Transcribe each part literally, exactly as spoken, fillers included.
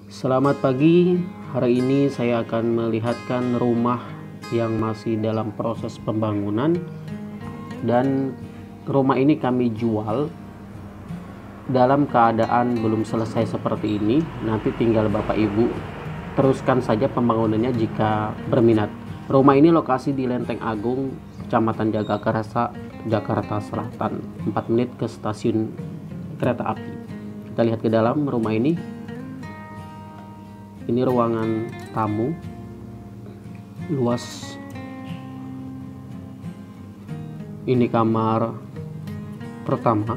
Selamat pagi, hari ini saya akan melihatkan rumah yang masih dalam proses pembangunan, dan rumah ini kami jual dalam keadaan belum selesai seperti ini. Nanti tinggal Bapak Ibu teruskan saja pembangunannya jika berminat. Rumah ini lokasi di Lenteng Agung, Kecamatan Jagakarsa, Jakarta Selatan, empat menit ke stasiun kereta api. Kita lihat ke dalam rumah ini. Ini ruangan tamu, luas. Ini kamar pertama.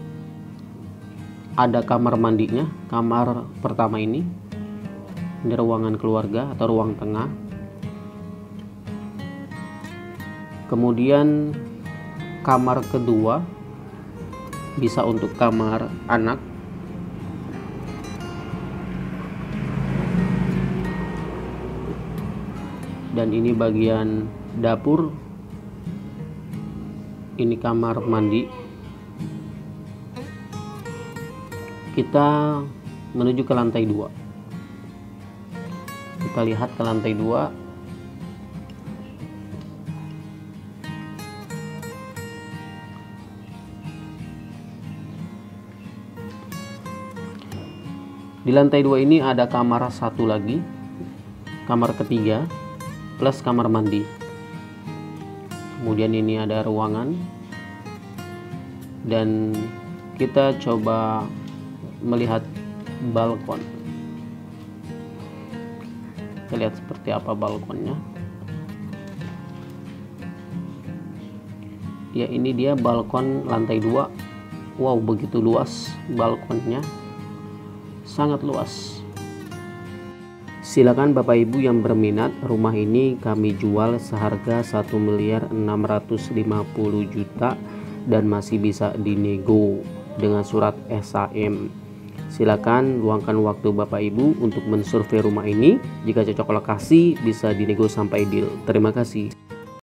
Ada kamar mandinya, kamar pertama ini. Ini ruangan keluarga atau ruang tengah. Kemudian kamar kedua bisa untuk kamar anak. Dan ini bagian dapur. Ini kamar mandi. Kita menuju ke lantai dua. Kita lihat ke lantai dua. Di lantai dua ini ada kamar satu lagi, kamar ketiga plus kamar mandi. Kemudian ini ada ruangan, dan kita coba melihat balkon. Kita lihat seperti apa balkonnya. Ya, ini dia balkon lantai dua. Wow, begitu luas balkonnya, sangat luas. Silakan Bapak Ibu yang berminat, rumah ini kami jual seharga satu miliar enam ratus lima puluh juta dan masih bisa dinego dengan surat S A M. Silakan luangkan waktu Bapak Ibu untuk mensurvei rumah ini. Jika cocok lokasi, bisa dinego sampai deal. Terima kasih.